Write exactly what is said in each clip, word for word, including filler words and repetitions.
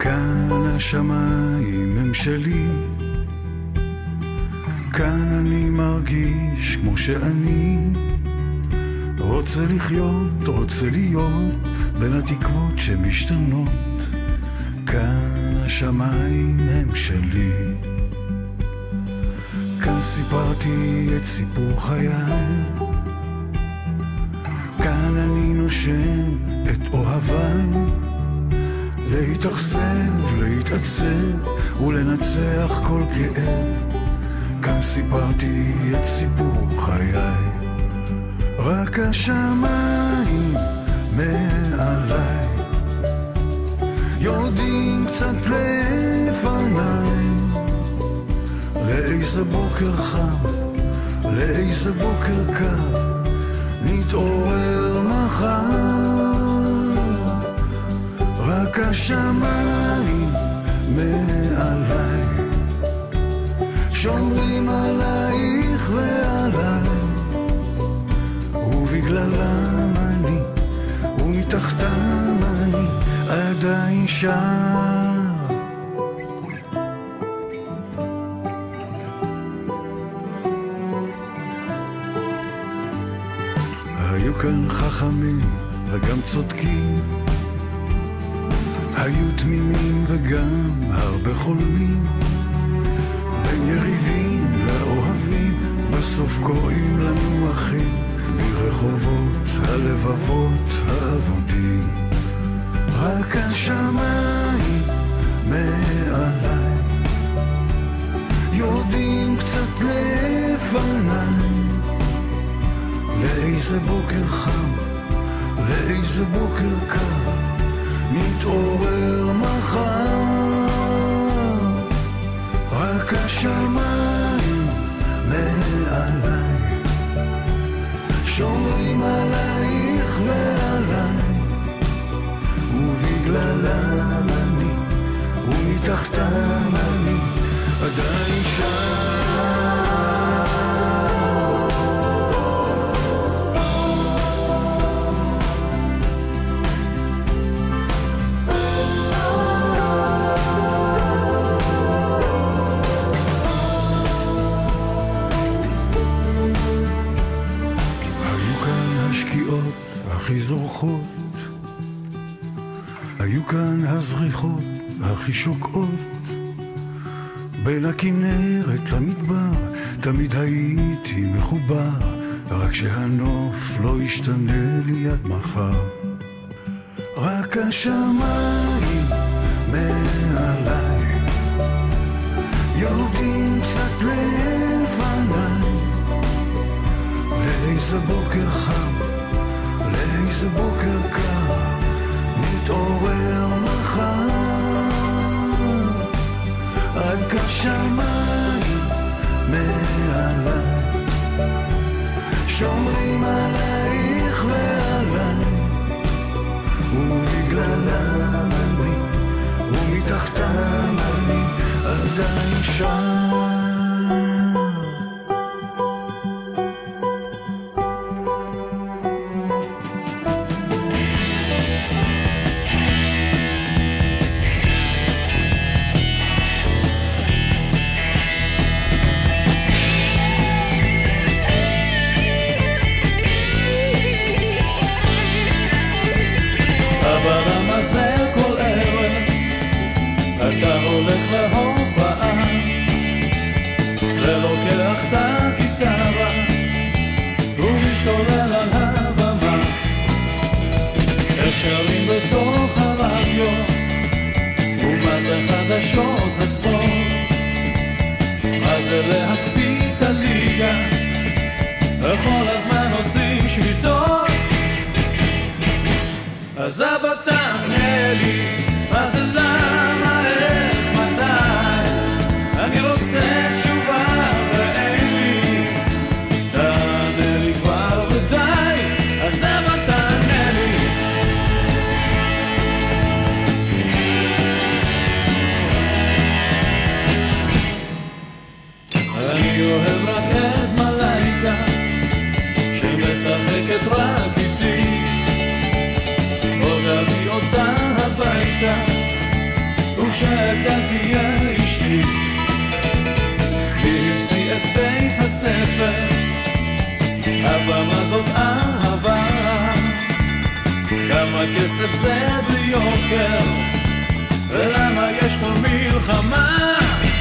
כאן השמיים הם שלי, כאן אני מרגיש כמו שאני רוצה לחיות, רוצה להיות בין התקוות שמשתנות. כאן השמיים הם שלי, כאן סיפרתי את סיפור חיי, כאן אני נושם את אוהביי, להתאכזב, להתעצב ולנצח כל כאב. כאן סיפרתי את סיפור חיי, רק השמיים מעליי יורדים קצת לפניי, לאיזה בוקר חם, לאיזה בוקר קר, נתעורר מחר. רק השמיים מעליי שומרים עלייך ועליי, ובגללם אני ומתחתם אני עדיין שר. היו כאן חכמים וגם צודקים, היו תמימים וגם הרבה חולמים, בין יריבים לאוהבים בסוף קוראים לנו אחים, ברחובות הלבבות האבודים. רק השמיים מעליי יורדים קצת לפניי, לאיזה בוקר חם, לאיזה בוקר קר, נתעורר מחר. רק השמיים מעליי שומרים עלייך ועליי, ובגללם אני ומתחתם אני עדיין שר. הכי זורחות, היו כאן הזריחות הכי שוקעות, בין הכנרת למדבר תמיד הייתי מחובר, רק שהנוף לא ישתנה לי עד מחר. רק השמיים מעליי יורדים קצת לפניי, לאיזה בוקר חם, לאיזה בוקר קר, נתעורר מחר. רק השמיים מעליי שומרים עלייך ועליי, ובגללם אני ומתחתם אני עדיין שם. אז אבא תענה לי, מה זה למה, איך, מתי? אני רוצה תשובה ואין לי, תענה לי כבר ודי, אז אבא תענה לי. אני אוהב רק את מלייקה, שמשחקת רק איתי, כסף זה בלי יוקר, ולמה יש פה מלחמה?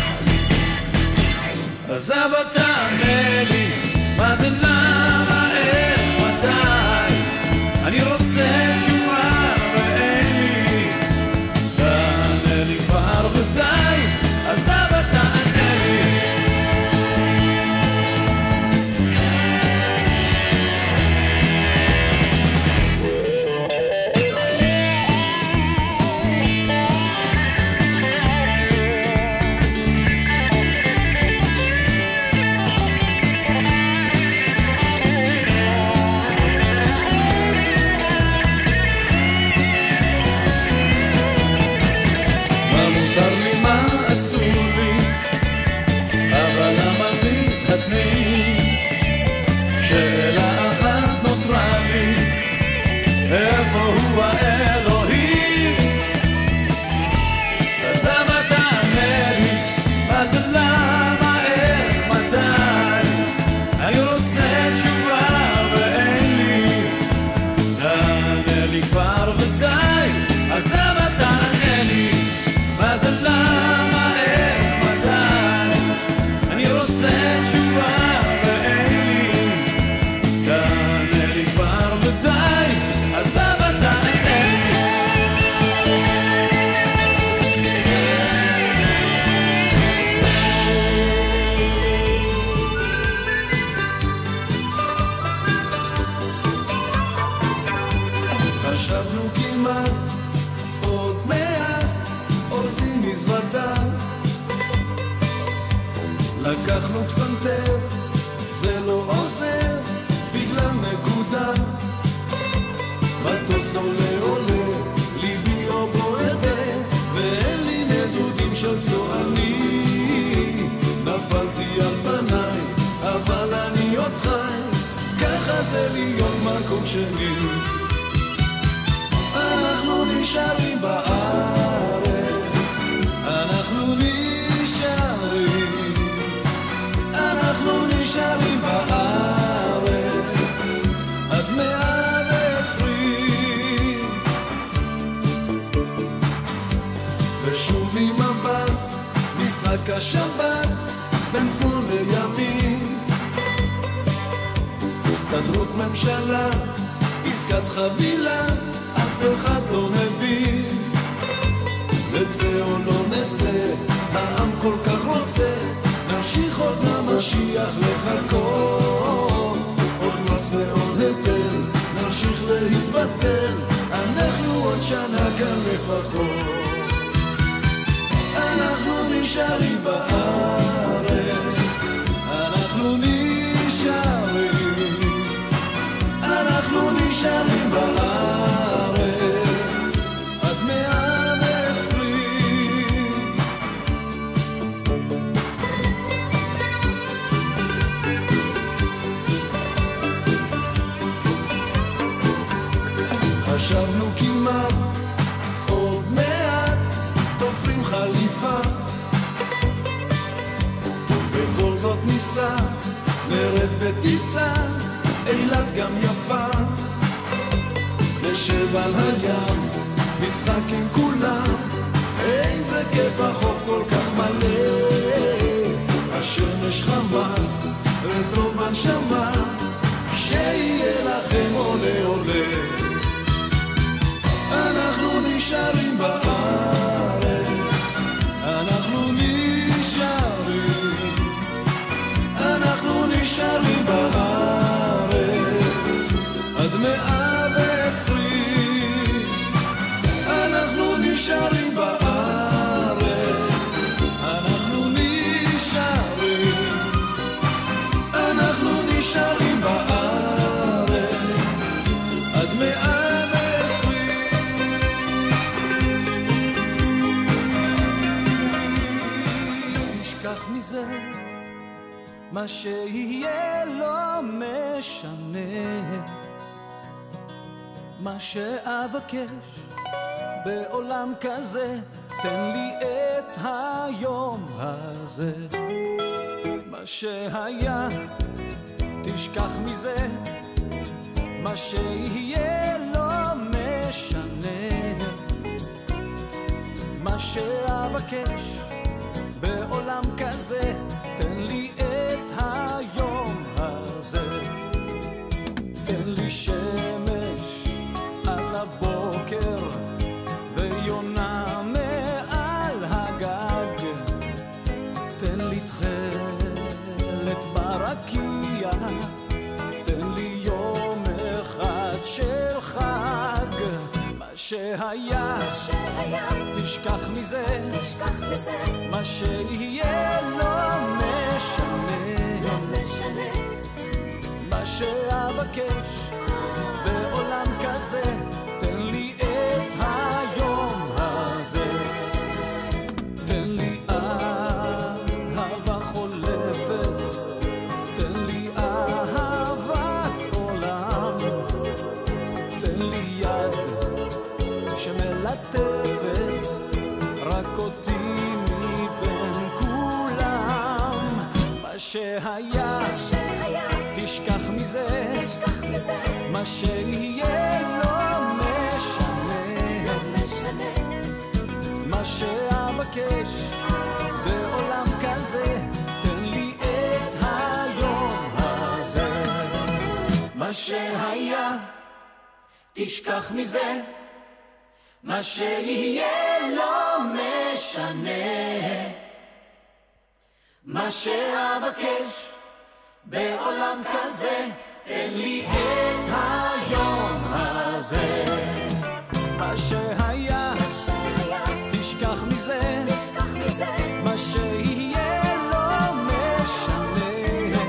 אז אבא תענה לי, מה זה למה, איך, מתי? אני רוצה תשובה ואין לי, תענה לי כבר ודי, אז אבא תענה לי. אנחנו נשארים בארץ, אנחנו נשארים, אנחנו נשארים בארץ עד מאה ועשרים. ושוב עם מבט, משחק השבת בין שמאל לימין, הסתדרות ממשלה, עסקת חבילה, אף אחד לא מבין. נצא או לא נצא, העם כל כך רוצה, נמשיך עוד למשיח לחכות. עוד מס ועוד היטל, נמשיך להתבטל, אנחנו עוד שנה כאן לפחות. אנחנו נשארים בארץ, אנחנו נשארים, אנחנו נשארים בארץ עד מאה ועשרים. חשבנו כמעט עוד מעט תופרים חליפה, בכל זאת ניסה נרד בטיסה, אילת גם יפה, נשב על הים, נצחק עם כולם, איזה כיף החוף כל כך מלא, השמש חמה, וטוב בנשמה, שיהיה לכם עולה עולה. אנחנו נשארים בארץ, אנחנו נשארים, אנחנו נשארים בארץ עד מאה ועשרים. אנחנו נשארים בארץ, אנחנו נשארים, אנחנו נשארים בארץ עד מאה ועשרים. תשכח מזה, מה שיהיה לא משנה, מה שאבקש בעולם כזה, תן לי את היום הזה. מה שהיה תשכח מזה, מה שיהיה לא משנה, שאבקש בעולם כזה, תן לי את היום הזה. תן לי שמש על הבוקר ויונה מעל הגג, תן לי תכלת ברקיע, תן לי יום אחד של חג. מה שהיה, תשכח מזה, מה שיהיה לא משנה, מה שאבקש בעולם כזה, תן לי את היום הזה. תן לי אהבה חולפת, תן לי אהבת עולם, תן לי יד שמלטפת רק אותי מבין כולם. מה שהיה, תשכח מזה, מה שיהיה לא משנה, מה שאבקש בעולם כזה, תן לי את היום הזה. מה שהיה, תשכח מזה, מה שיהיה לא משנה, מה שאבקש בעולם כזה, תן לי את היום הזה. מה שהיה, תשכח מזה, מה שיהיה לא משנה,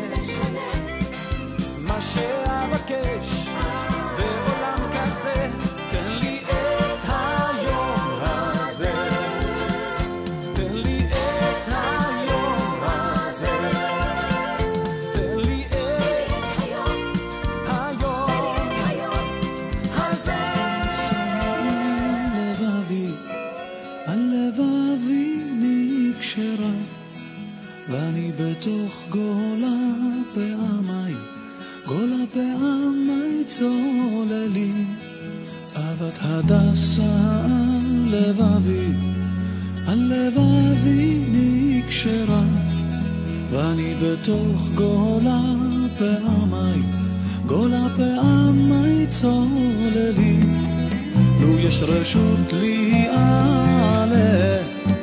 מה שאבקש בעולם כזה, תן לי את היום הזה. תן לי את היום הזה. תן לי את היום הזה. לבבי, הלבבי נקשרה, ואני בתוך גולה פעמי, גולה פעמי צוללים. אהבת הדסה על לבבי, על לבבי נקשרה, ואני בתוך גולה פעמי, גולה פעמי צוללים. לו יש רשות לי עלה,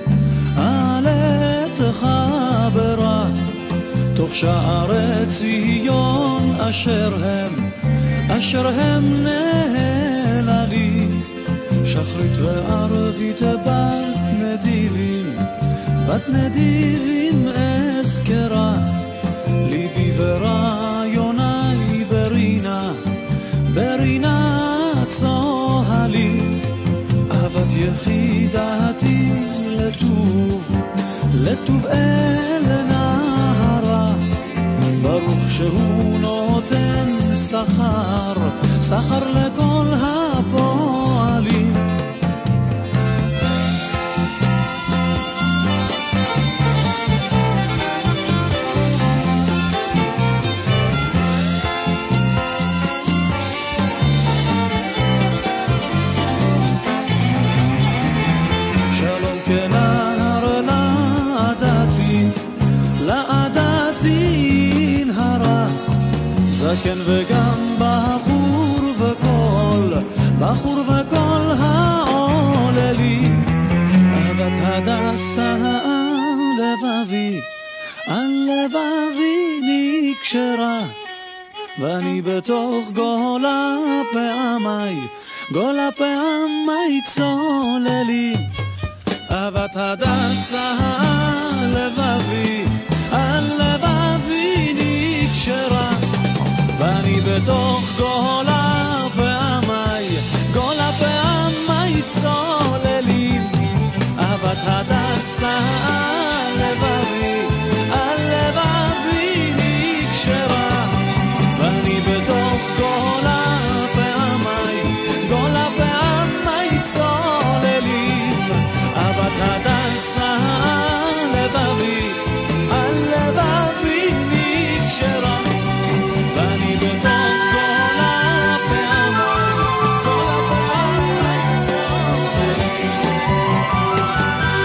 עלה תחברה, תוך שערי ציון אשר הם, אשר הם נהלה לי. שחרית וערבית בת נדיבים, בת נדיבים אזכרה, ליבי ורעיוני ברינה, ברינה צוהלי. אהבת יחידתי לטוב, לטוב אל נהרה, ברוך שהוא נותן שכר, שכר לכל הפועלים. שלום כנהר לעדתי, לעדתי נהרה, זקן וגם בחור וכל, בחור וכל העוללים. אהבת הדסה על לבבי, על לבבי נקשרה, ואני בתוך גולה פעמי, גולה פעמי צוללים. אהבת הדסה על לבבי, על לבבי נקשרה, ואני בתוך גולה פעמי, גולה פעמי צוללים. אהבת הדסה על לבבי, על לבבי נקשרה, ואני בתוך גולה פעמי, גולה פעמי צוללים. אהבת הדסה על לבבי, על לבבי נקשרה, ואני בתוך גולה פעמי, גולה פעמי צוללים.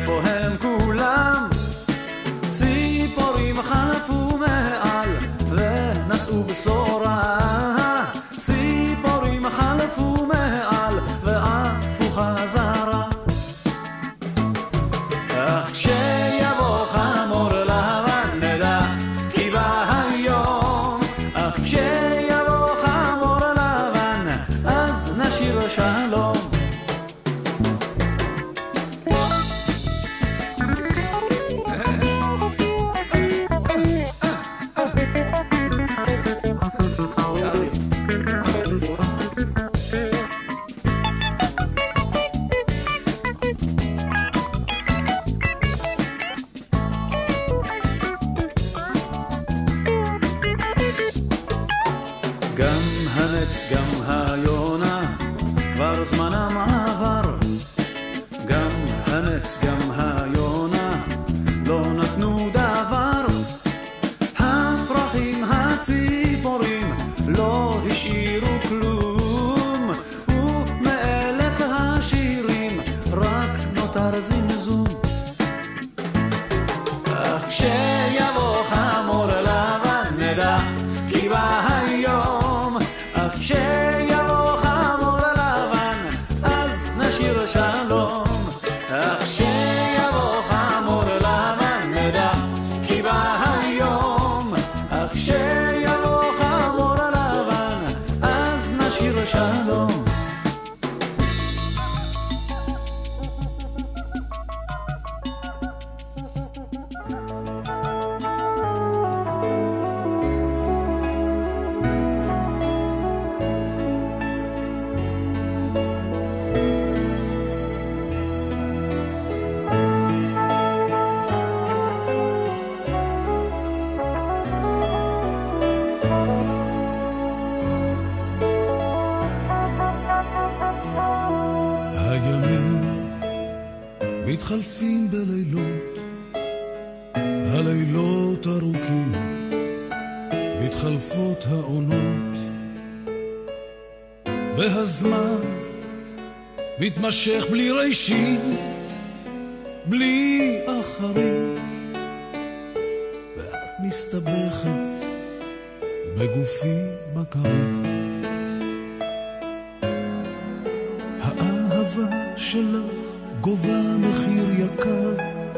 איפה הם כולם? ציפורים חלפו מעל ונשאו בשורה, ציפורים חלפו מעל ועפו חזרה. אך כשיבוא חמור לבן נדע כי בא היום, אך כשיבוא חמור לבן אז נשיר שלום. גם הנץ גם היונה כבר זמנם עבר, גם הנץ גם היונה לא נתנו דבר, הפרחים הציפורים לא השאירו כלום, ומאלף השירים רק נותר זמזום. אך כשיבוא חמור לבן נדע כי בא היום, אך כשיבוא חמור לבן אז נשיר שלום. אך כשיבוא חמור לבן נדע כי בא היום, אך כשיבוא חמור לבן אז נשיר שלום. מתחלפים בלילות, הלילות ארוכים, מתחלפות העונות, והזמן מתמשך בלי ראשית, בלי אחרית, ואת מסתבכת בגופי בקרית. האהבה שלך גובה מחיר יקר,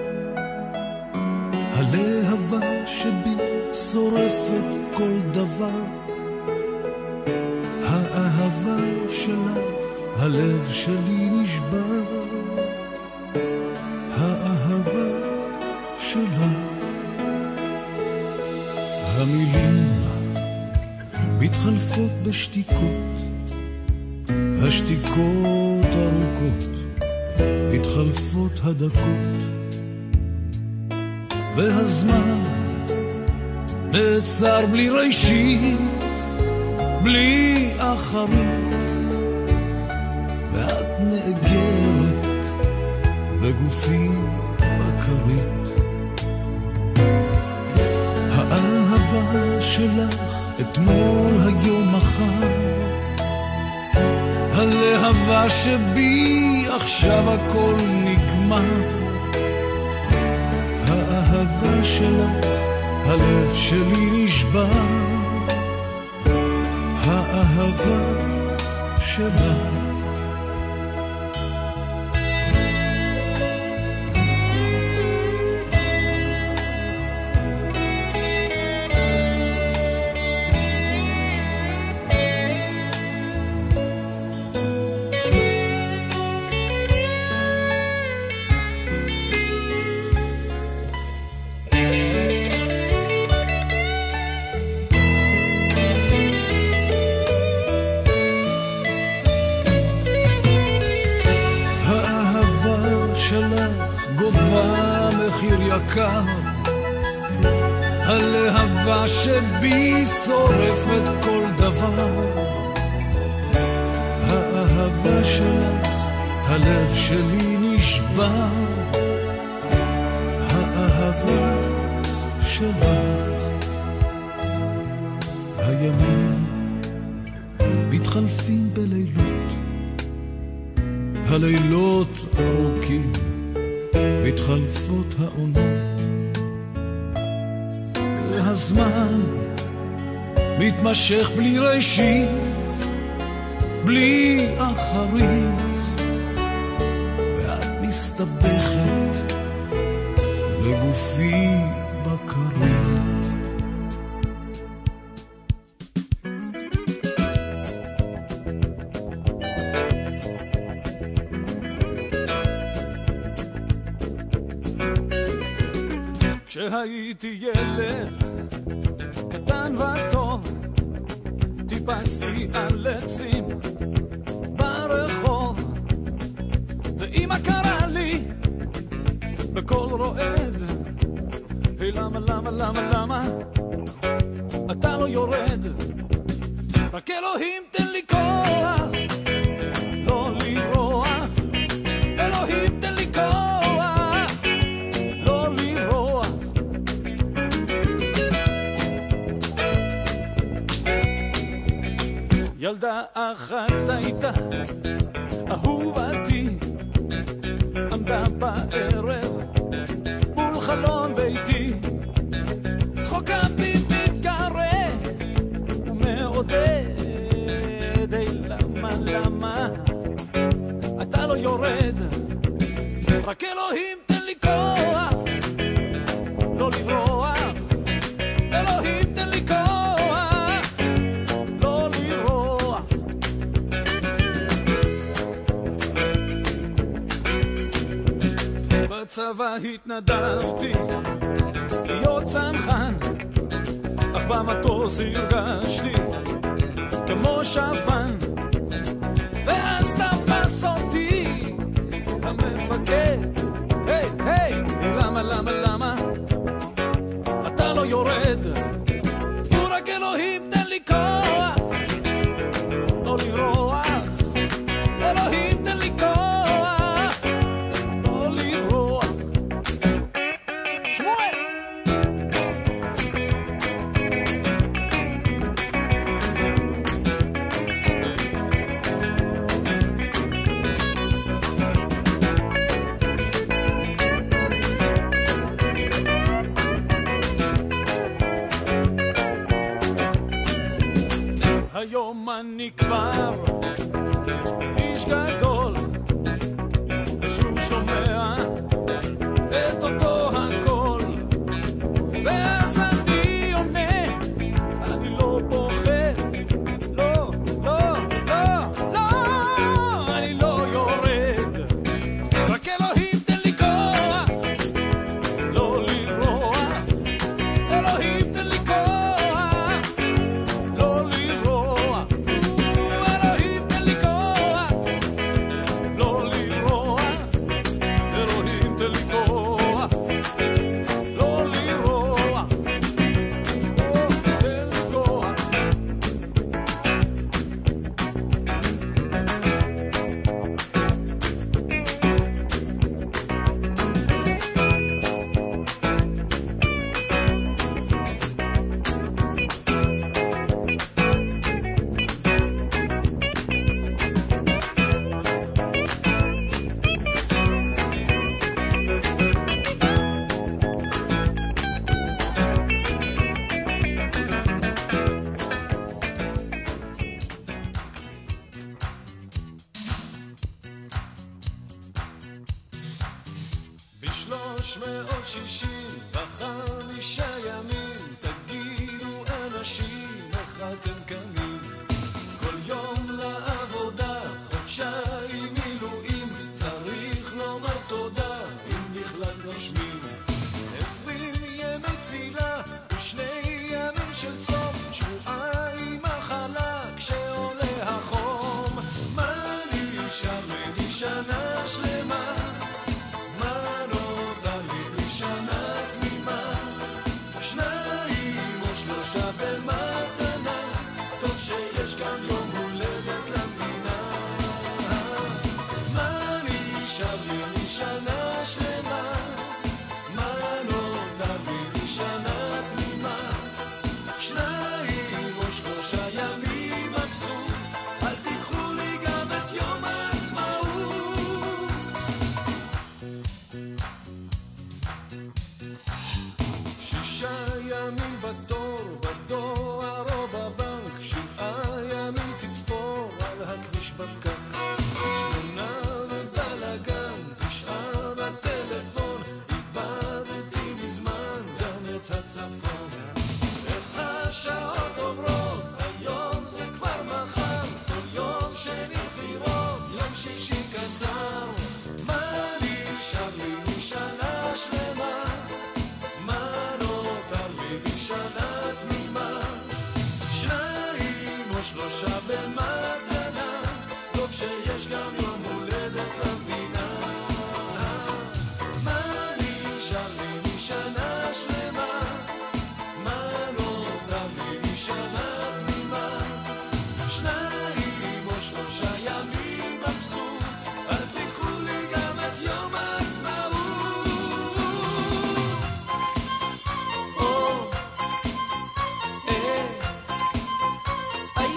הלהבה שבי שורפת כל דבר, האהבה שלך הלב שלי נשבר, האהבה שלך. המילים מתחלפות בשתיקות, השתיקות ארוכות, מתחלפות הדקות, והזמן נעצר בלי ראשית, בלי אחרית, ואת נאגרת בגופי בקרית. האהבה שלך אתמול היום מחר, הלהבה שבי עכשיו הכל נגמר, האהבה שלך הלב שלי נשבר, האהבה שלך. גובה מחיר יקר, הלהבה שבי שורפת כל דבר, האהבה שלך הלב שלי נשבר, האהבה שלך. הימים מתחלפים בלילות, הלילות ארוכים מתחלפות העונות, והזמן מתמשך בלי ראשית, בלי אחרית, ואת מסתבכת בגופי בקרית. כשהייתי ילד קטן וטוב, טיפסתי על עצים ברחוב, ואמא קראה לי בקול רועד, היי למה למה למה למה אתה לא יורד? רק אלוהים תן לי כוח לא לברוח, אלוהים תן לי כוח לא לברוח. ילדה אחת הייתה אהובתי, עמדה בערב מול חלון ביתי, צחוקה בי מתקרה ומעודד, היי למה למה אתה לא יורד? רק אלוהים תן לי כוח לא לברוח, אלוהים תן לי כוח לא לברוח. בצבא התנדבתי להיות צנחן, אך במטוס הרגשתי כמו שפן, ואז תפס אותי המפקד, היי היי למה למה למה אתה לא יורד? ורק אלוהים תן לי כוח לא לברוח, אלוהים תן לי כוח לא לברוח. שמואל היום אני כבר איש גדול, ושוב שומע את אותו הקול, ואז אני עונה, אני לא בוחר, לא, לא, לא, לא, אני לא יורד. רק אלוהים תן לי כוח לא לברוח, אלוהים תן לי כוח לא לברוח, אלוהים תן לי כוח לא לברוח, אלוהים תן לי כוח לא לברוח, תן לי כוח. בשלוש מאות שישים וחמישה ימים תגידו אנשים איך אתם קמים, כל יום לעבודה חודשיים מילואים, צריך לומר תודה אם בכלל נושמים. עשרים ימי תפילה ושני ימים של צום, שבועיים מחלה כשעולה החום. מה נשאר לי שנה שלמה, מה נותר לי שנה תמימה, שניים או שלושה במתנה, טוב שיש כאן יום הולדת למדינה. מה נשאר לי שנה שלמה, מה נותר לי שנה תמימה, שניים או שלושה ימים מבסוט, אל תיקחו לי גם את יום העצמאות. שנה שלמה, מה נותר לי משנה תמימה? שניים או שלושה במתנה, טוב שיש גם יום הולדת למדינה. מה נשאר לי משנה שלמה, מה נותר לי משנה תמימה? שניים או שלושה ימים מבסוט, אל תיקחו לי גם את יום העצמאות. או, אה, איי.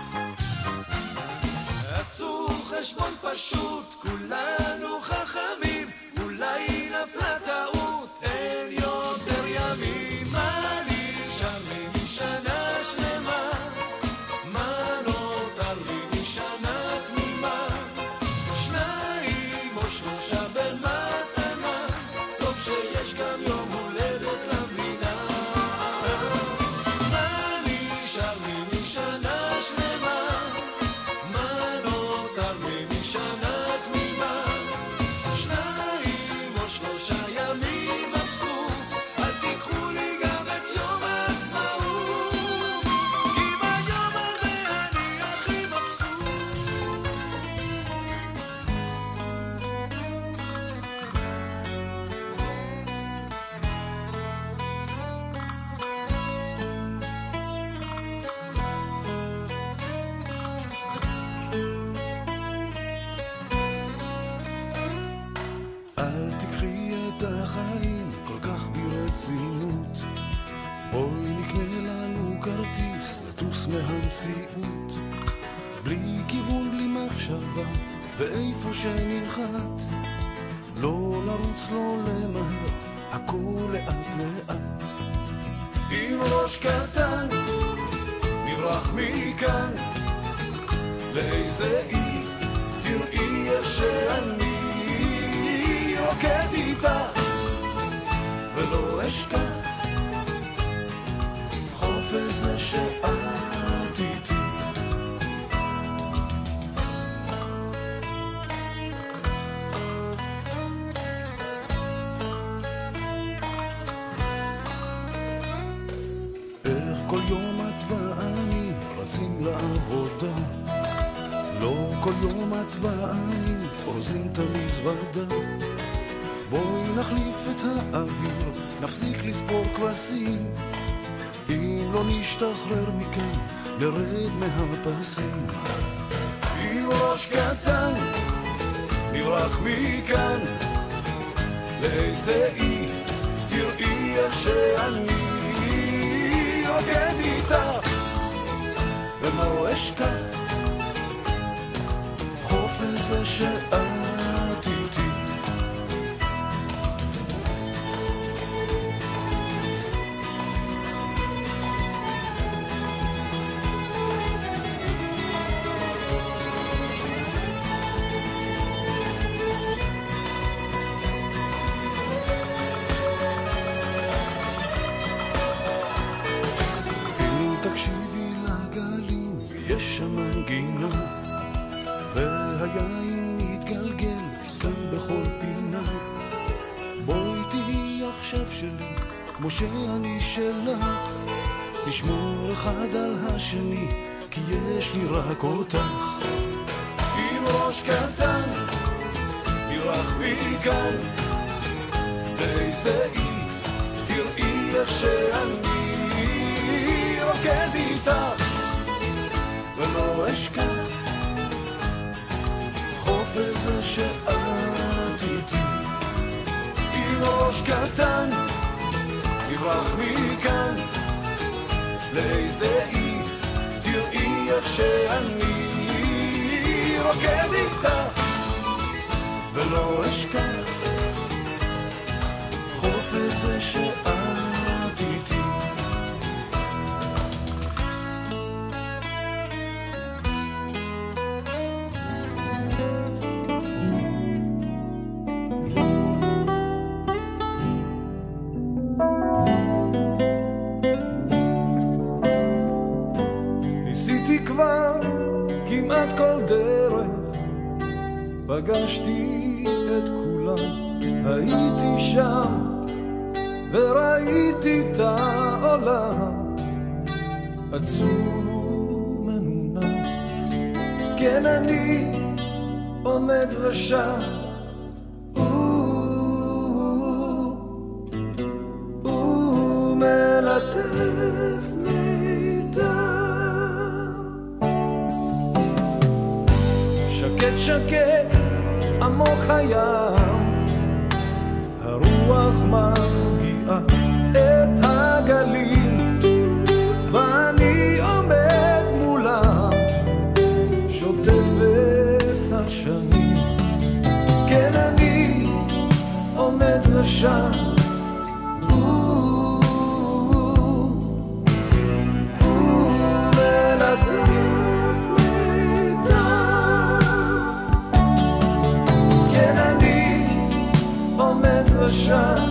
עשו חשבון פשוט, כולנו חכמים, אולי נפלה טעות, אין יותר ימים. מה נשאר לי משנה שלמה, מה נותר לי משנה תמימה? שניים או שלושה במתנה, טוב שיש גם יום הולדת למדינה. מה נשאר לי משנה שלמה, מה נותר לי משנה תמימה? שניים או שלושה ימים מבסוט, אל תיקחו לי גם את יום העצמאות, כי ביום הזה אני הכי מבסוט. אל תקחי את החיים כל כך ברצינות, בואי נקנה לנו כרטיס לטוס מהמציאות, בלי כיוון בלי מחשבה ואיפה שננחת, לא לרוץ לא למהר, הכל לאט לאט. עם ראש קטן נברח מכאן, לאיזה אי תראי איך שאני רוקד איתך ולא אשכח חופש זה שאת איתי. איך כל יום את ואני רצים לעבודה, לא כל יום את ואני אורזים את המזוודה, בואי נחליף את האוויר, נפסיק לספור כבשים, אם לא נשתחרר מכאן נרד מהפסים. עם ראש קטן נברח מכאן, לאיזה אי תראי איך שאני רוקד איתך ולא אשכח חופש זה שאת איתי. תקשיבי לגלים, יש שם מנגינה, והיין מתגלגל כאן בכל פינה, בואי תהי עכשיו שלי כמו שאני שלך, נשמור אחד על השני כי יש לי רק אותך. עם ראש קטן נברח מכאן, לאיזה אי תראי איך שאני רוקד איתך ולא אשכח חופש זה שאת איתי. עם ראש קטן נברח מכאן, לאיזה אי תראי איך שאני רוקד איתך ולא אשכח חופש זה שאת איתי. כמעט כל דרך פגשתי את כולם, הייתי שם וראיתי את העולם עצוב ומנונן. כן, אני עומד ושם ומלטף מידם. שקט שקט עמוק הים, הרוח מגיעה את הגלים, ואני עומד מולה שוטף את השנים. כן, אני עומד ושם שם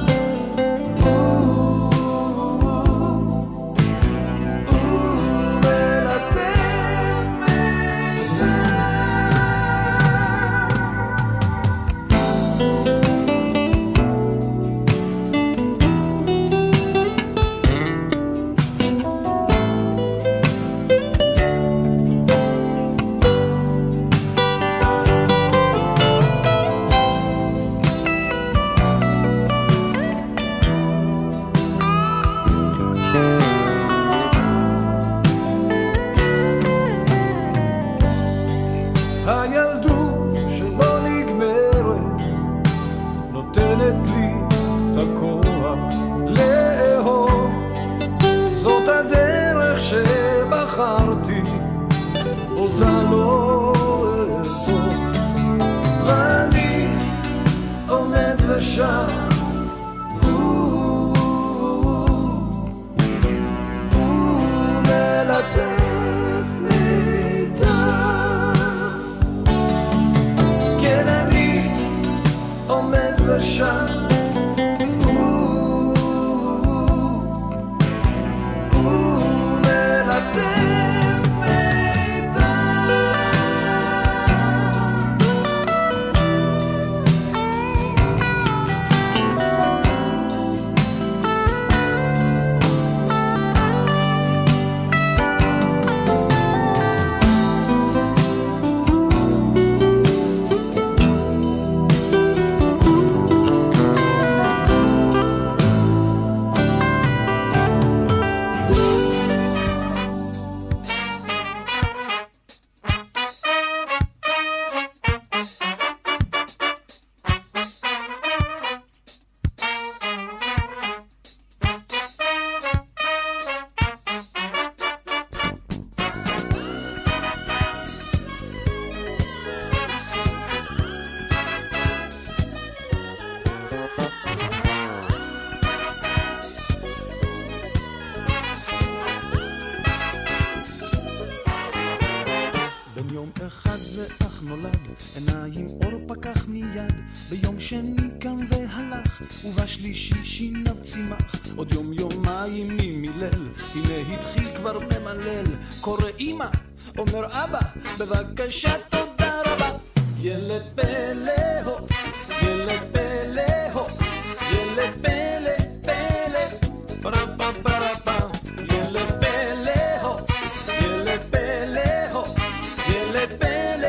ובשלישי שיניו צימח, עוד יום יומיים ממילל, הנה התחיל כבר ממלל, קורא אמא, אומר אבא, בבקשה תודה רבה. ילד פלא הו, ילד פלא הו, ילד פלא פלא, פרה פרה פרה פרה. ילד פלא הו, ילד פלא הו, ילד פלא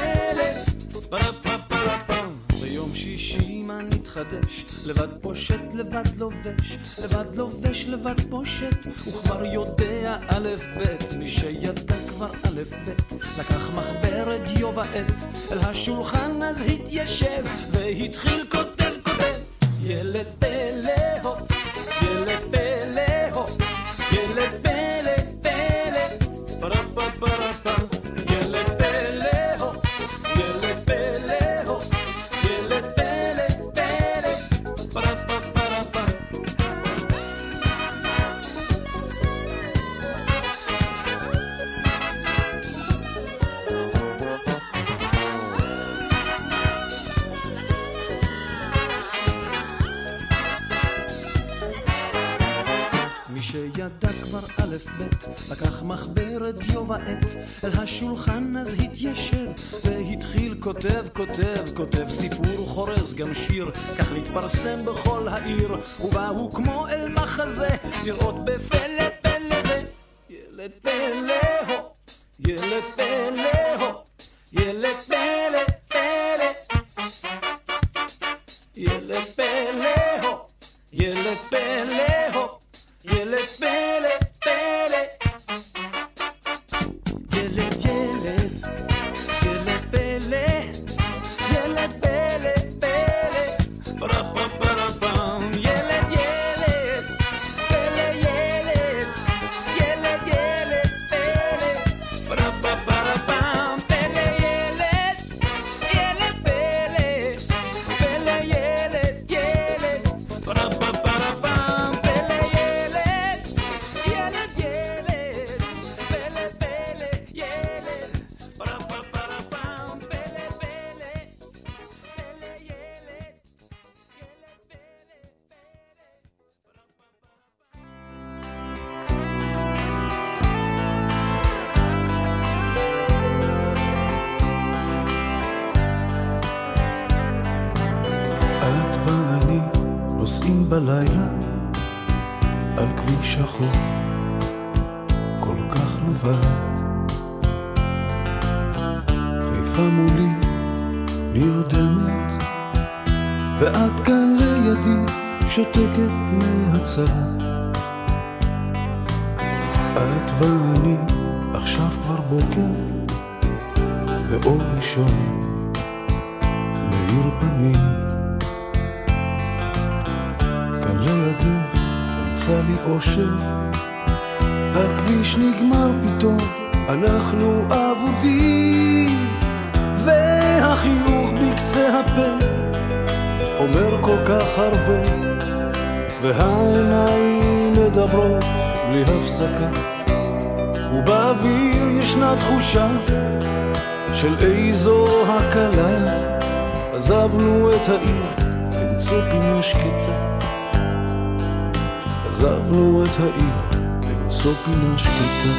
פלא, פרה פרה פרה פרה. ביום שישי מה נתחדש, לבד פושט, לבד לובש, לבד לובש, לבד פושט, וכבר יודע א' ב', מי שידע כבר א' ב', לקח מחברת דיו ועט, אל השולחן אז התיישב, והתחיל כותב כותב. ילד פלא הו, ילד פלא הו, ילד פלא פלא, פרה פרה פרה פרה. ילד פלא הו, ילד פלא הו, ילד פלא פלא, פרה פרה פרה פרה. כשידע כבר א' ב' לקח מחברת דיו ועט אל השולחן אז התיישב והתחיל כותב כותב כותב סיפור חורז גם שיר כך להתפרסם בכל העיר ובאו כמו אל מחזה לראות בפלא פלא זה ילד פלא הו ילד פלא הו ילד פלא פלא ילד פלא הו ילד פלא הו ילד פלא פלא ילד ילד ילד פלא ילד פלא פלא פרה פרה פרה פם ילד ילד פלא ילד ילד ילד פלא פרה פרה פרה פם פלא ילד ילד פלא פלא ילד ילד פרה פרה פרה פם נוסעים בלילה על כביש החוף כל כך לבד חיפה מולי נרדמת ואת כאן לידי שותקת מהצד את ואני עכשיו כבר בוקר ואור ראשון מאיר פנים לידך אמצא לי אושר הכביש נגמר פתאום אנחנו אבודים והחיוך בקצה הפה אומר כל כך הרבה והעיניים מדברות בלי הפסקה ובאוויר ישנה תחושה של איזו הקלה עזבנו את העיר למצוא פינה שקטה עזבנו את העיר למצוא פינה שקטה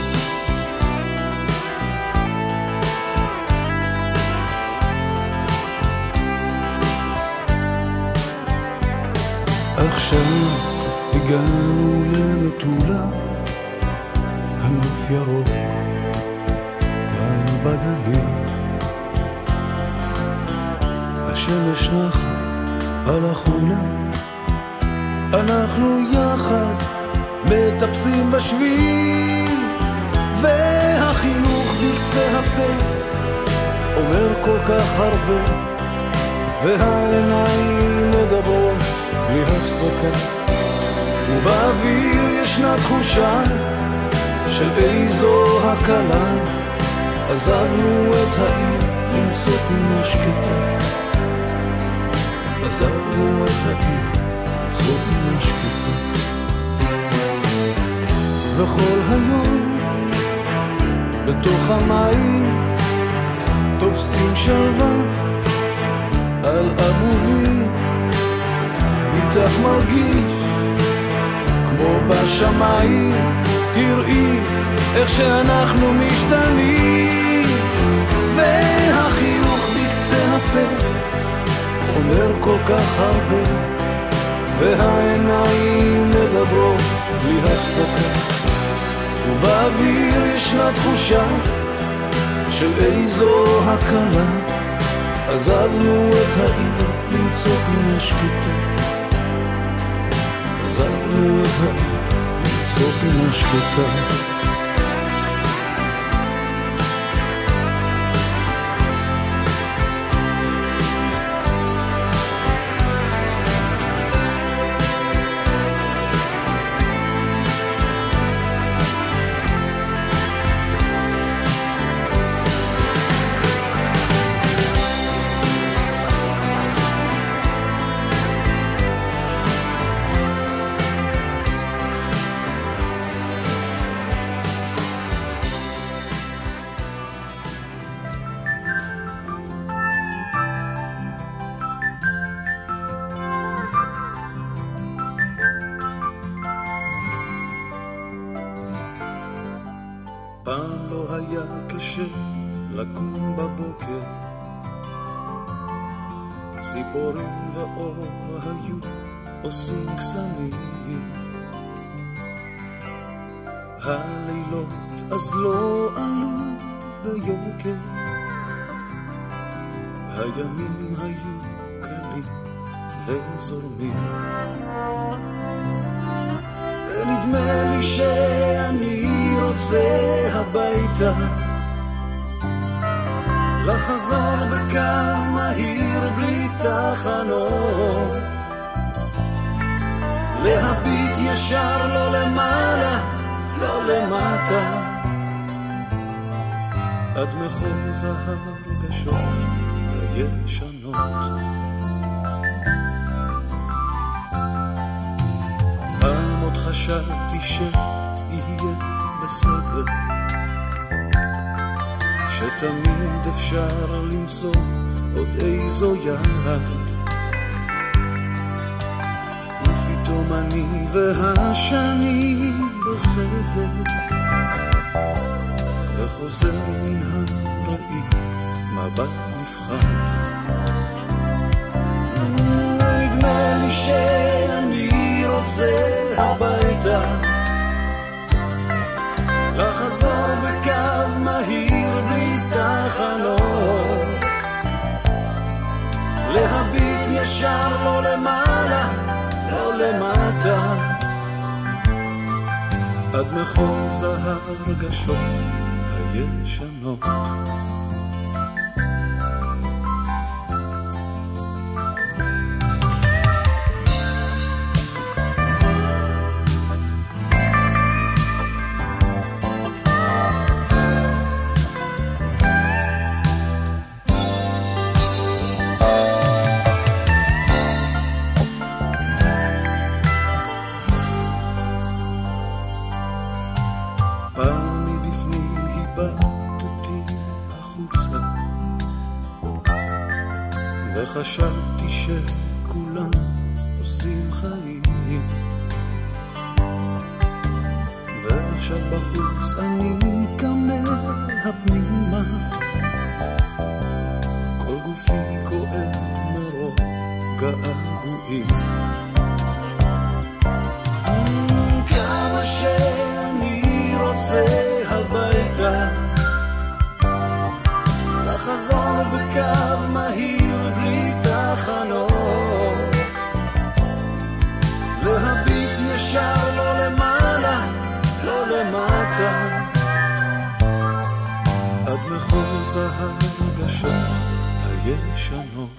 עכשיו הגענו למטולה הנוף ירוק כאן בגליל השמש נח על החולה אנחנו יחד מטפסים בשביל והחיוך בקצה הפה אומר כל כך הרבה והעיניים מדברות בלי הפסקה ובאוויר ישנה תחושה של איזו הקלה עזבנו את העיר למצוא פינה שקטה עזבנו את העיר למצוא פינה שקטה וכל היום בתוך המים תופסים שלווה על אבובי איתך מרגיש כמו בשמיים תראי איך שאנחנו משתנים והחיוך בקצה הפה אומר כל כך הרבה והעיניים מדברות בלי הפסקה ובאוויר ישנה תחושה של איזו הקלה עזבנו את העיר למצוא פינה שקטה עזבנו את העיר למצוא פינה שקטה קשה לקום בבוקר, ציפורים ואור היו עושים קסמים, הלילות אז לא עלו ביוקר, הימים היו קלים וזורמים, ונדמה לי שאני רוצה הביתה, לחזור בקו מהיר בלי תחנות, להביט ישר לא למעלה לא למטה, עד מחוז הרגשות הישנות. פעם עוד חשבתי שיהיה בסדר, שתמיד אפשר למצוא עוד איזו יד, ופתאום אני והשנים בחדר, וחוזר מן הראי מבט נפחד, נדמה לי שאני רוצה הביתה, לחזור בקו מהיר בלי תחנות, להביט ישר לא למעלה לא למטה, עד מחוז הרגשות הישנות. חשבתי שכולם עושים חיים, ועכשיו בחוץ אני כמה הפנימה, כל גופי כואב מרוב געגועים, כמה שאני רוצה הביתה, לחזור בקו מהיר בלי תחנות, להביט ישר לא למעלה לא למטה, עד מחוז הרגשות הישנות.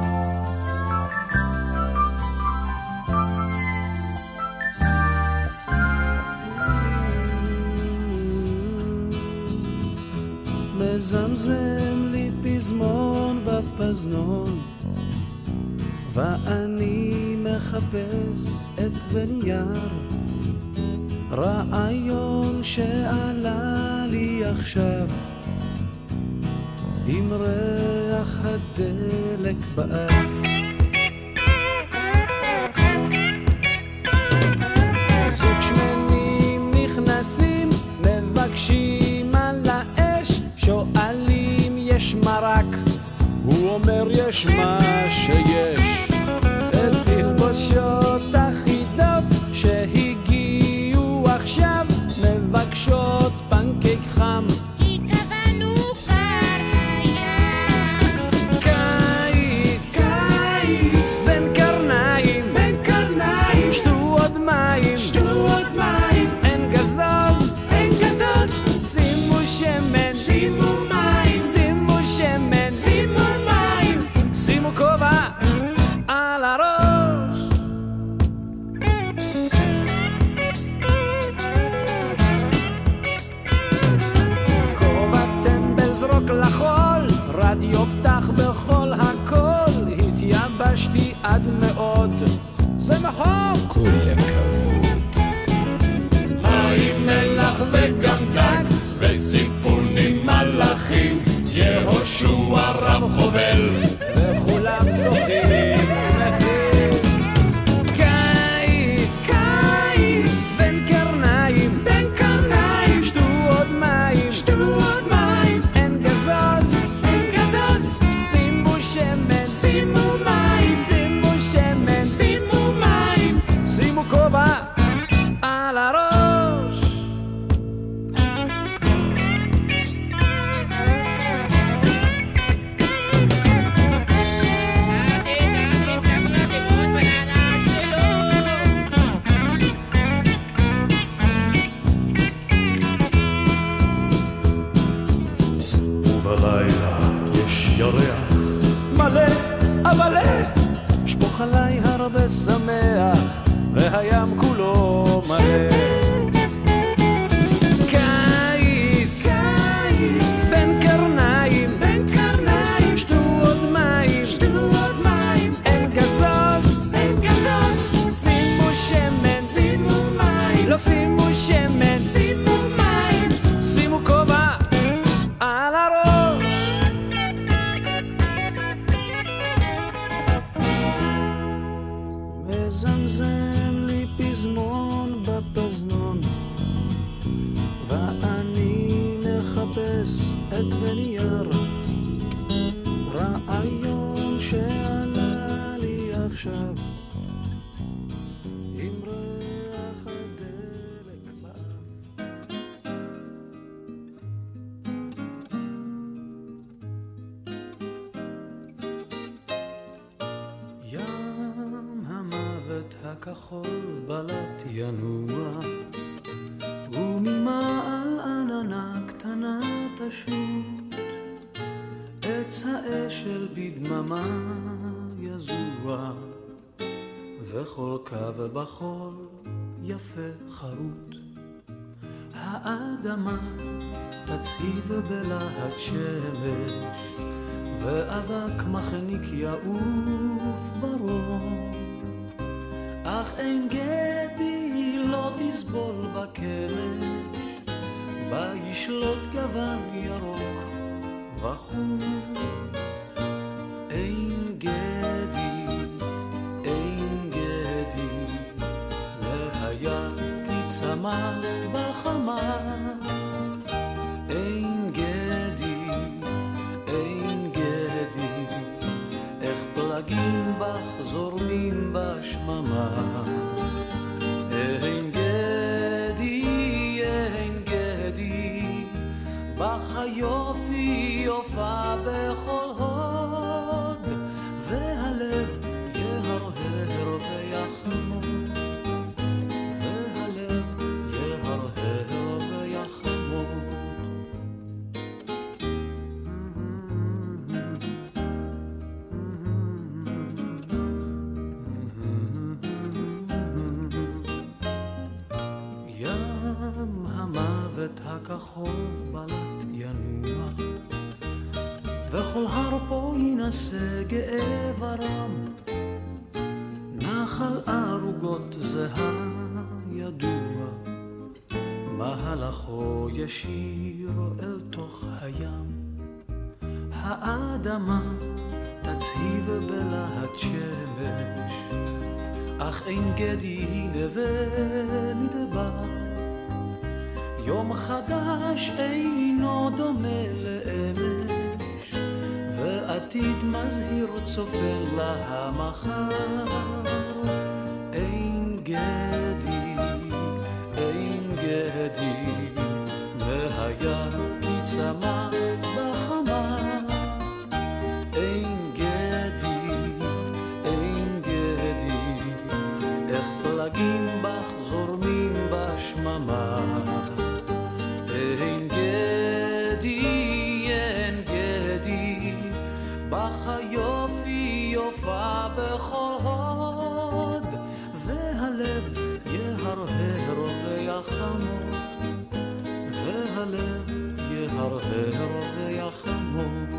מזמזם לי פזמון בפזנון, ואני מחפש את ונייר, רעיון שעלה לי עכשיו, עם ריח הדלק באף. זוג שמנים נכנסים, מבקשים על האש, שואלים יש מרק, הוא אומר יש מה שיש, את תלבושות אחידות שהגיעו עכשיו, מבקשות פנקק חם, התכוונו כבר היה קיץ, קיץ בין קרניים, בין קרניים, שתו עוד מים, שתו עוד מים, אין גזוז, אין גדות, שימו שמן, שימו מים, שימו שמן, שימו מים, שימו כובע על הראש. כובע טמבל זרוק לחול, רדיו פתח בכל הכל, התייבשתי עד מאוד, זה מחוק. כל הכבוד. מים מלח וגם דג וסיפונים מלאכים, יהושע רב חובל וכולם שוחים שמחים. קיץ, קיץ בין קרניים, בין קרניים, שתו עוד מים, שתו עוד מים, זמזם לי פזמון בפזנון, ואני מחפש את בנייר רעיון שעלה לי עכשיו עם ריח הדלק באף. ים המוות הכחול בלט ינוע, וממעל עננה קטנה תשוט, עץ האשל בדממה יזוע, וכל קו בחול יפה חרוט. האדמה תצהיב בלהט שמש, ואבק מחניק יעוף ברום, אך אין גדי לא תסבול בקמש, בה ישלוט גוון ירוק וחום. אין גדי, אין גדי, והיה כי צמח בחמה. אין גדי, אין גדי, איך פלגים בך זורמים בשממה. אין גדי, אין גדי, בך היופי יופה בכל הוד, והלב יהרהר ויחמוד, והלב יהרהר ויחמוד. ים המוות הכחול בלט ינוע, וכל הר פה ינסה גאה ורם, נחל ערוגות זה הידוע, מהלכו ישיר אל תוך הים. האדמה תצהיב בלהט שמש, אך אין גדי נווה מדבר. יום חדש אינו דומה לאמש, ועתיד מזהיר צופה להמחר. אין גדי, אין גדי, והיה כי צמח בחמה. אין גדי, אין גדי, איך פלגים בך זורמים בשממה. אין גדי, אין גדי, בך היופי יופה בכל הוד, והלב יהרהר ויחמוד, והלב יהרהר ויחמוד.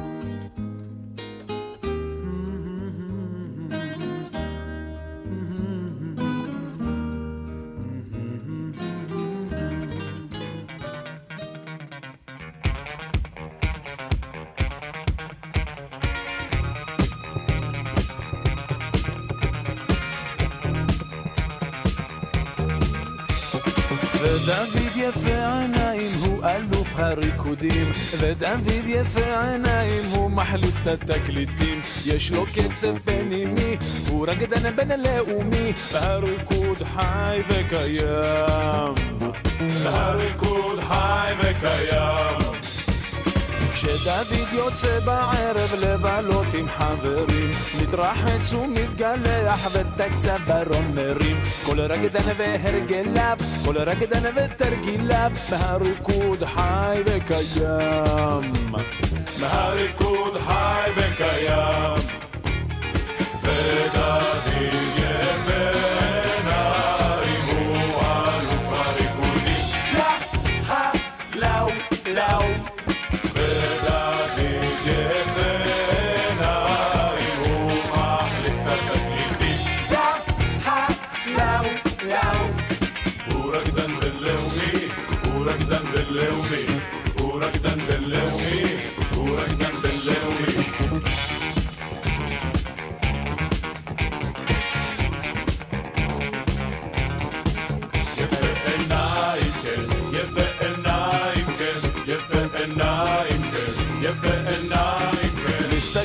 ודוד יפה עיניים הוא אלוף הריקודים, ודוד יפה עיניים הוא מחליף את התקליטים. יש לו קצב פנימי, הוא רקדן בינלאומי, הריקוד חי וקיים, הריקוד חי וקיים. כשדוד יוצא בערב לבלות עם חברים, מתרחץ ומתגלח ואת הצווארון מרים. כל רקדן והרגליו, כל רקדן ותרגיליו, מהריקוד חי וקיים, מהריקוד חי וקיים. ודוד יפה עיניים הוא אלוף הריקודים. לאו, לאו, לאו. ورقدن باللومي ورقدن باللومي ورقدن باللومي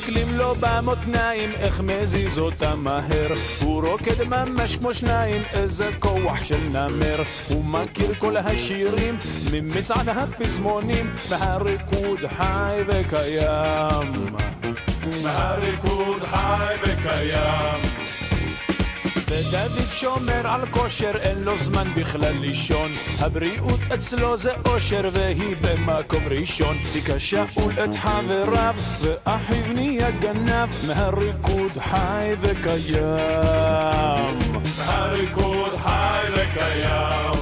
מסתכלים לו במותניים, איך מזיז אותם מהר. הוא רוקד ממש כמו שניים, איזה כוח של נמר. הוא מכיר כל השירים ממצעד הפזמונים, והריקוד חי וקיים, והריקוד חי וקיים. ודוד שומר על כושר, אין לו זמן בכלל לישון. הבריאות אצלו זה אושר, והיא במקום ראשון. תיקה שאול את חבריו, ואחיו נהיה גנב, מהריקוד חי וקיים, הריקוד חי וקיים.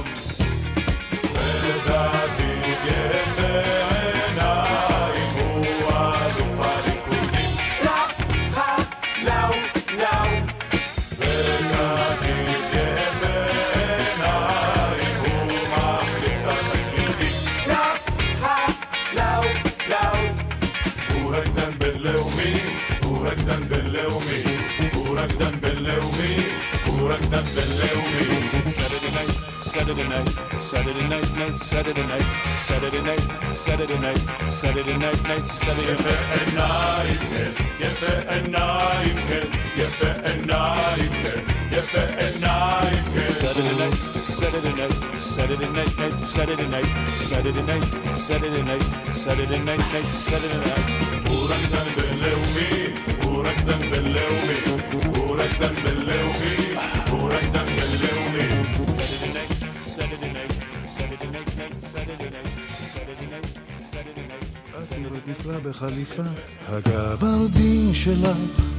ודוד יפה עיניים, הוא אלוף הריקודים. לא, חה, לאו, לאו. ודוד יפה עיניים, הוא מחליט התקליטים. לא, חה, לאו, לאו. הוא רקדן בינלאומי, הוא רקדן בינלאומי, הוא רקדן בינלאומי, הוא רקדן בינלאומי. Saturday night, Saturday night, Saturday night, night, Saturday night, Saturday night, Saturday night, Saturday night, night, Saturday יפה night. עיניים כן, יפה עיניים כן, יפה עיניים כן, יפה עיניים כן. Saturday night, Saturday night, Saturday night, night, Saturday night, Saturday night, Saturday night, Saturday night, night, Saturday night. הוא רקדן בינלאומי, הוא רקדן בינלאומי, הוא רקדן בינלאומי, הוא רקדן בינלאומי. Saturday night, Saturday night, Saturday night, night, Saturday night, Saturday night, Saturday night. את נראית נפלא בחליפה הגברדין שלך,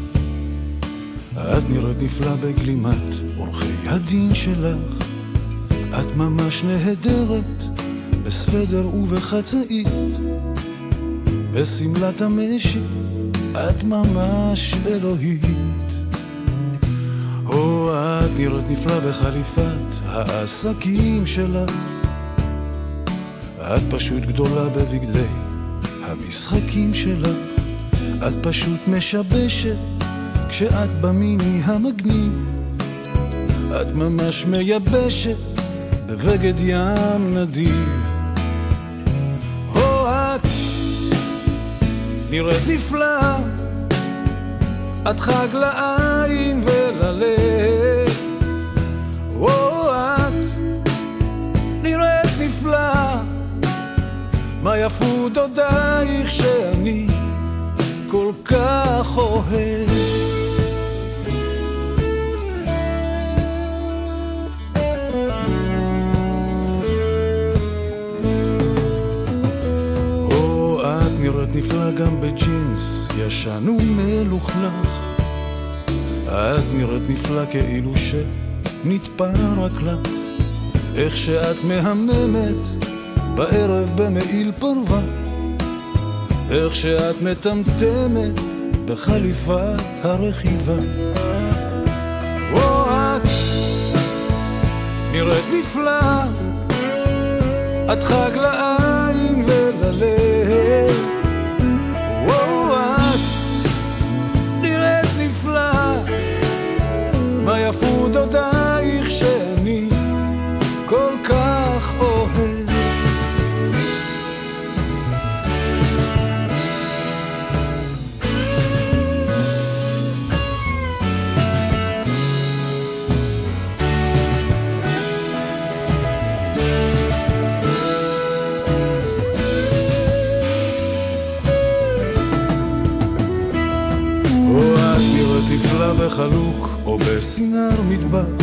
את נראית נפלא בגלימת עורכי הדין שלך, את ממש נהדרת בסוודר ובחצאית, בסמלת המשי את ממש אלוהית. או את נראית נפלא בחליפת העסקים שלך, את פשוט גדולה בבגדי המשחקים שלך, את פשוט משבשת כשאת במיני המגניב, את ממש מייבשת בבגד ים נדיב. או את נראית נפלא, את חג לעין וללב. או את נראית נפלא, מה יפו דודייך שאני כל כך אוהב. או את נראית נפלא גם בג'ינס ישן ומלוכלך, את נראית נפלא כאילו שנתפר רק לך, איך שאת מהממת בערב במעיל פרווה, איך שאת מטמטמת בחליפת הרכיבה. או את נראית נפלא, את חג לעין וללב. או את נראית נפלא, מה יפו דודייך שאני כל כך אוהב. נפלא בחלוק או בסינר מטבח,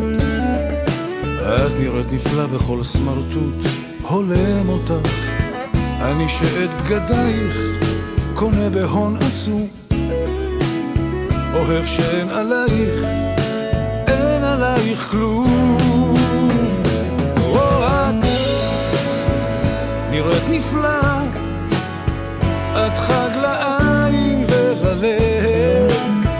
את נראית נפלא בכל סמרטוט הולם אותך, אני שאת בגדייך קונה בהון עצום, אוהב שאין עלייך, אין עלייך כלום. או את נראית נפלא, את חג לעין וללב.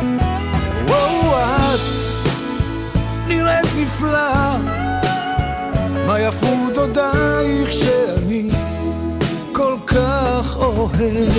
נראית נפלא, מה יפו דודייך שאני כל כך אוהב.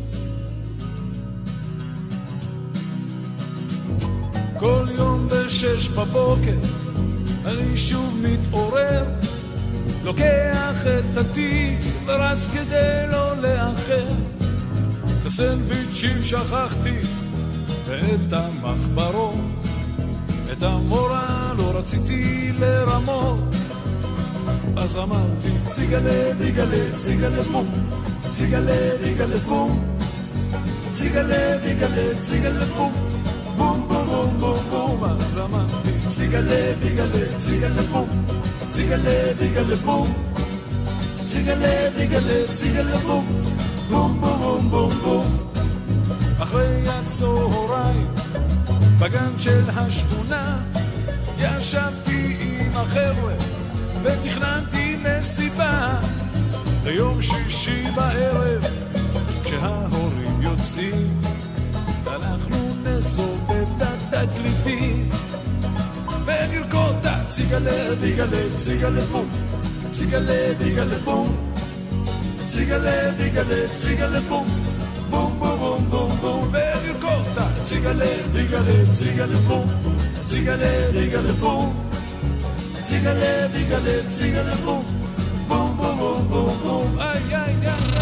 כל יום בשל שש בבוקר אני שוב מתעורר, לוקח את התיק ורץ כדי לא לאחר. את הסנדוויצ'ים שכחתי ואת המחברות, את המורה לא רציתי לרמות. אז אמרתי ציגלה ביגלה ציגלה בום, ציגלה ביגלה בום, ציגלה ביגלה ציגלה בום, בום בום בום בום בום. אז אמרתי ציגלה ביגלה ציגלה בום, ציגלה ביגלה בום, ציגלה ביגלה ציגלה בום, בום בום בום בום. אחרי הצהריים בגן של השכונה ישבתי עם החבר'ה ותכננתי מסיבה ליום שישי בערב. כשההורים יוצאים אנחנו נסובב את התקליטים ונרקוד את ציגלה ביגלה ציגלה בום, ציגלה ביגלה בום, ציגלה ביגלה ציגלה בום, בום בום בום בום. ונרקוד את ציגלה ביגלה ציגלה בום, ציגלה ביגלה בום, ציגלה ביגלה ציגלה בום, בום בום בום בום. איי איי איי.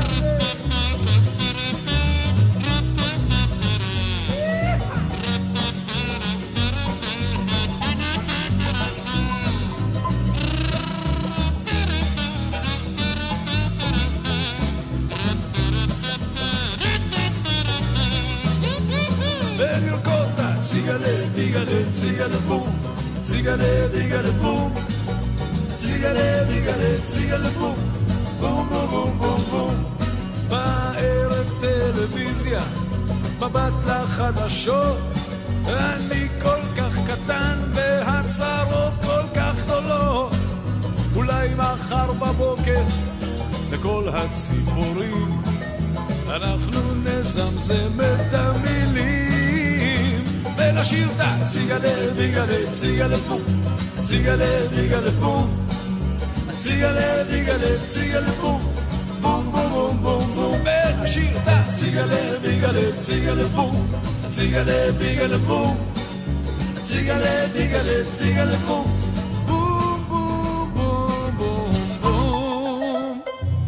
Zigale, digale, zigale, boom. Zigale, digale, boom. Zigale, digale, zigale, boom. Boom, boom, boom, boom, boom. בערב טלוויזיה, מבט לחדשות. אני כל כך קטן והצרות כל כך גדולות. אולי מחר בבוקר לכל הציפורים אנחנו נזמזם את המילים ונשיר את ציגלה ביגלה ציגלה בום, ציגלה ביגלה בום, ציגלה ביגלה ציגלה בום, בום בום בום בום. ונשיר את ציגלה ביגלה ציגלה בום, ציגלה ביגלה בום, ציגלה ביגלה ציגלה בום, בום בום בום בום בום.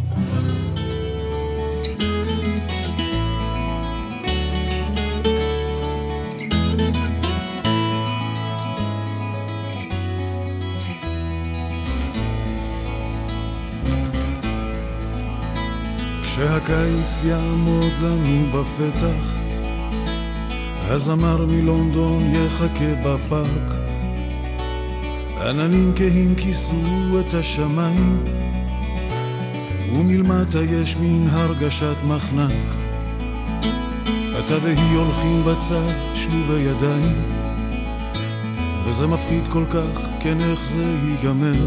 כשהקיץ יעמוד לנו בפתח, הזמר מלונדון יחכה בפארק, עננים כהים כיסו את השמיים, ומלמטה יש מין הרגשת מחנק. אתה והיא הולכים בצד שלובי ידיים, וזה מפחיד כל כך, כן איך זה ייגמר.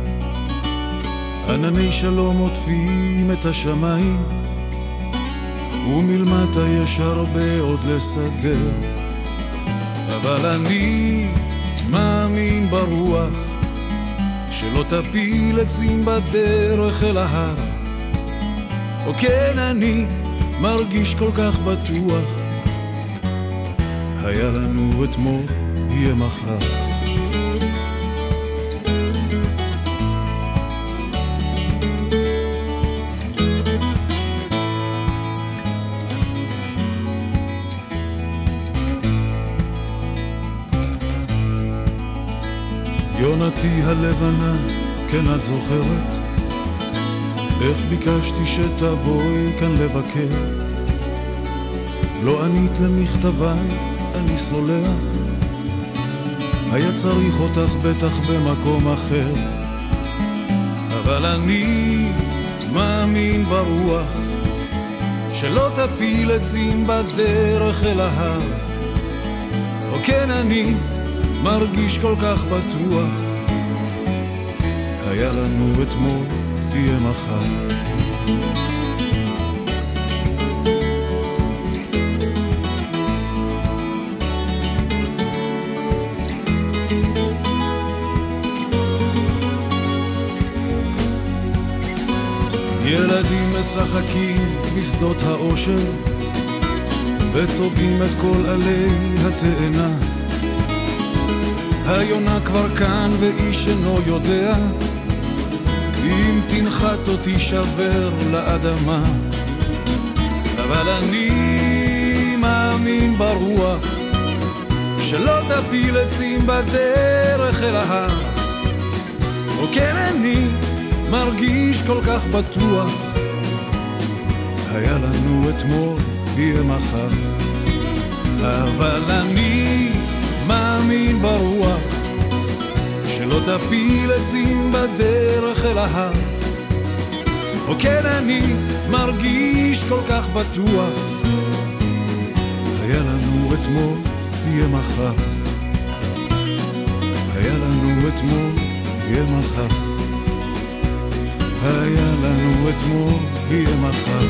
ענני שלום עוטפים את השמיים, ומלמטה יש הרבה עוד לסדר. אבל אני מאמין ברוח שלא תפיל עצים בדרך אל ההר. או כן אני מרגיש כל כך בטוח, היה לנו אתמול, יהיה מחר. יונתי הלבנה, כן את זוכרת איך ביקשתי שתבואי כאן לבקר? לא ענית למכתביי, אני סולח, היה צריך אותך בטח במקום אחר. אבל אני מאמין ברוח שלא תפיל עצים בדרך אל ההר. או כן אני מרגיש כל כך בטוח, היה לנו אתמול, יהיה מחר. ילדים משחקים בשדות האושר וצובעים את כל עלי התאנה, היונה כבר כאן ואיש אינו יודע אם תנחת אותי שבר לאדמה. אבל אני מאמין ברוח שלא תפיל עצים בדרך אל ההר. או כן אני מרגיש כל כך בטוח, היה לנו אתמול יהיה מחר. אבל אני מאמין ברוח שלא תפיל עצים בדרך אל ההר. או כן אני מרגיש כל כך בטוח, היה לנו אתמול יהיה מחר. היה לנו אתמול יהיה מחר. היה לנו אתמול יהיה מחר.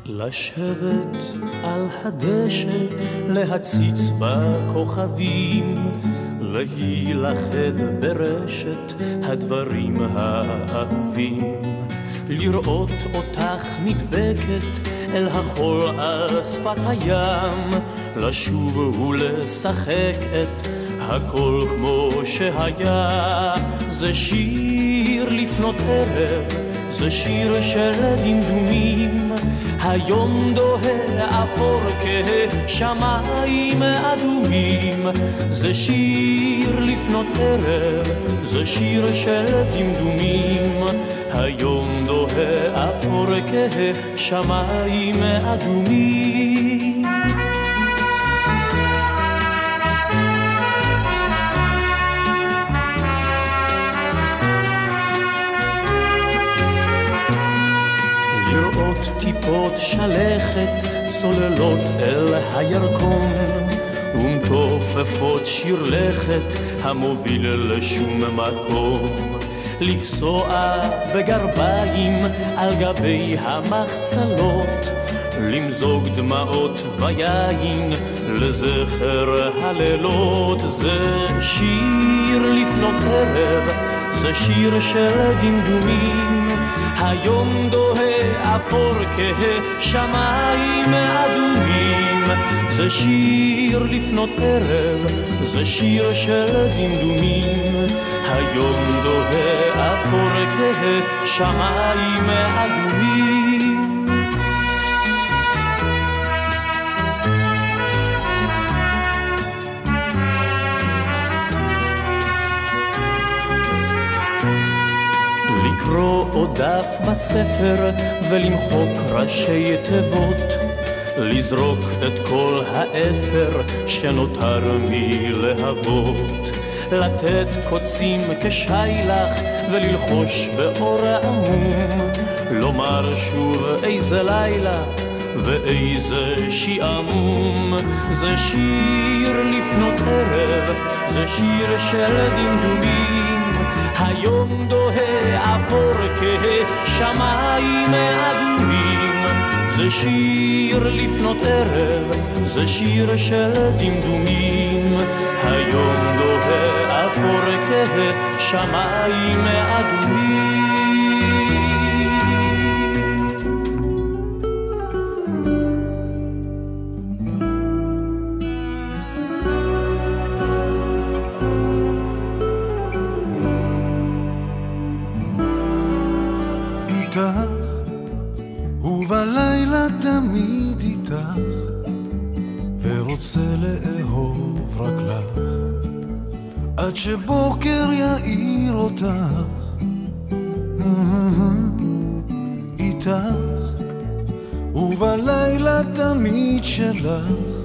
לשבת על הדשא, להציץ בכוכבים, להילחד ברשת הדברים האהובים, לראות אותך נדבקת אל החול על שפת הים, לשוב ולשחק את הכל כמו שהיה. זה שיר לפנות ערב, זה שיר של דמדומים, היום דוהה אפור כשמיים אדומים. זה שיר לפנות ערב, זה שיר של דמדומים, היום דוהה אפור כשמיים אדומים. לראות טיפות שלכת צוללות אל הירקון, ומתופפות שיר לכת המוביל לשום מקום, לפסוע בגרביים על גבי המחצלות, למזוג דמעות ויין לזכר הלילות. זה שיר לפנות ערב, זה שיר של דמדומים, היום דוהה אפור כשמיים אדומים. זה שיר לפנות ערב, זה שיר של דמדומים, היום דוהה אפור כשמיים אדומים. לקרוא עוד דף בספר ולמחוק ראשי תיבות, לזרוק את כל האפר שנותר מלהבות, לתת קוצים כשיילך וללחוש באור עמום, לומר שוב איזה לילה ואיזה שעמום. זה שיר לפנות ערב, זה שיר של דמדומים, היום דוהה אפור כשמיים אדומים. זה שיר לפנות ערב, זה שיר של דמדומים, היום דוהה אפור כשמיים אדומים. ובלילה תמיד איתך, ורוצה לאהוב רק לך, עד שבוקר יאיר אותך. איתך ובלילה תמיד שלך,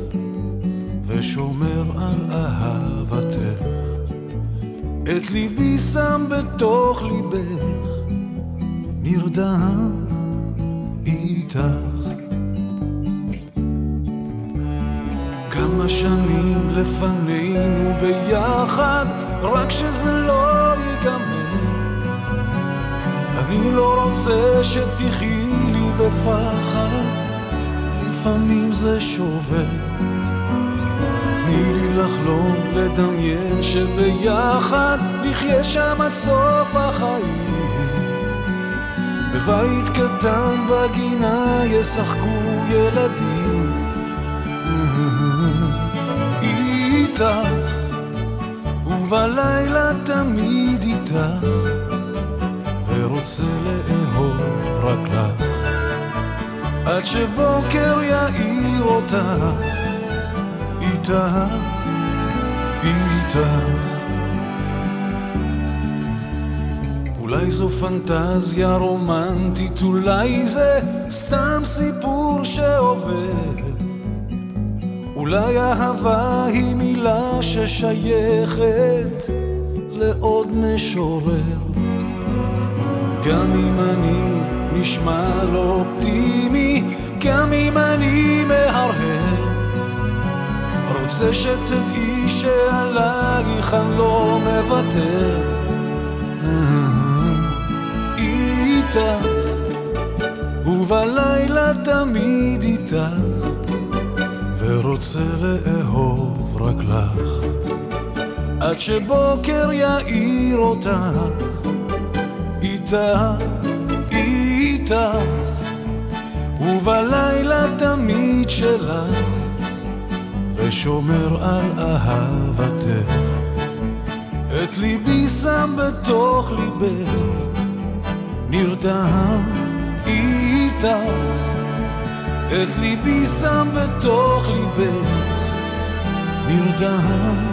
ושומר על אהבתך, את ליבי שם בתוך ליבך, נרדם איתך. כמה שנים לפנינו ביחד, רק שזה לא ייגמר. אני לא רוצה שתחי לי בפחד, לפעמים זה שובר. תני לי לחלום, לדמיין שביחד נחיה שם עד סוף החיים, בבית קטן בגינה ישחקו ילדים. איתך ובלילה תמיד איתך, ורוצה לאהוב רק לך, עד שבוקר יאיר אותך. איתך, איתך. אולי זו פנטזיה רומנטית, אולי זה סתם סיפור שעובר, אולי אהבה היא מילה ששייכת לעוד משורר. גם אם אני נשמע לא אופטימי, גם אם אני מהרהר, רוצה שתדעי שעלייך אני לא מוותר. איתך ובלילה תמיד איתך, ורוצה לאהוב רק לך, עד שבוקר יאיר אותך, איתך, איתך, ובלילה תמיד שלך, ושומר על אהבתך. את ליבי שם בתוך ליבך, נרדם איתך. את ליבי שם בתוך ליבך, נרדם